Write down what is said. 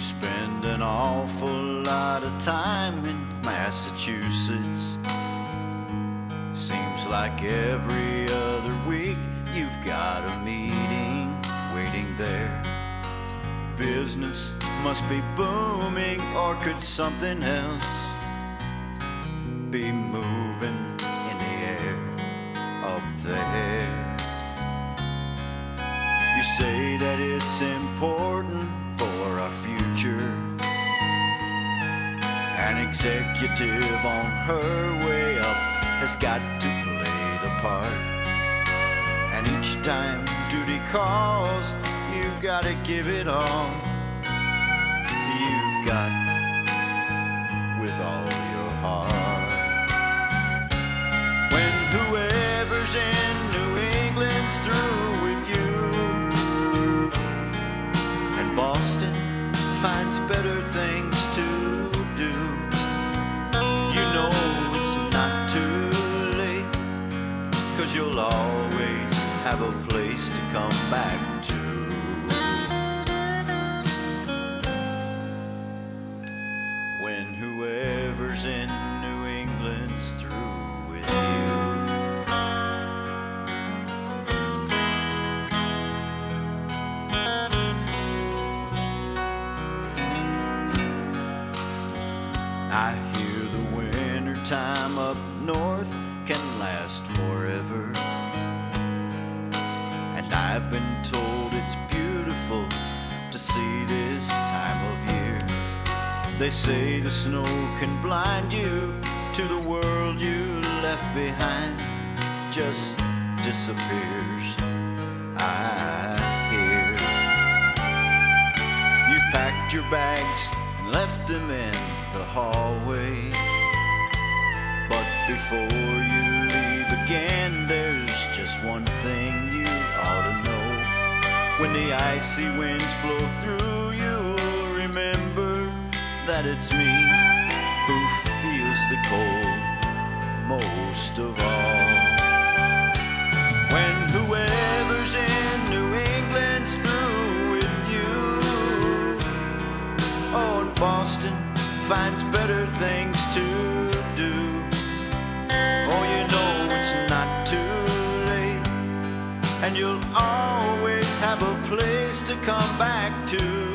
spend an awful lot of time in Massachusetts. Seems like every other week you've got a meeting waiting there. Business must be booming, or could something else be moving in the air up there? You say that it's important for our future. An executive on her way up has got to play the part. And each time duty calls, you've got to give it all. You've got with all your heart. When whoever's in New England's through with you, and Boston finds better things to do, you know it's not too late, 'cause you'll always have a place to come back to. When whoever's in New England's through with you. I hear the winter time up north can last forever, and I've been told it's beautiful to see this time of year. They say the snow can blind you to the world you left behind, just disappears, I hear. You've packed your bags and left them in the hallway, but before you leave again, there's just one thing you ought to know. When the icy winds blow through, you'll remember that it's me who feels the cold most of all. When whoever's in New England's through with you, oh, and Boston finds better things to do, oh, you know it's not too late, and you'll always have a place to come back to.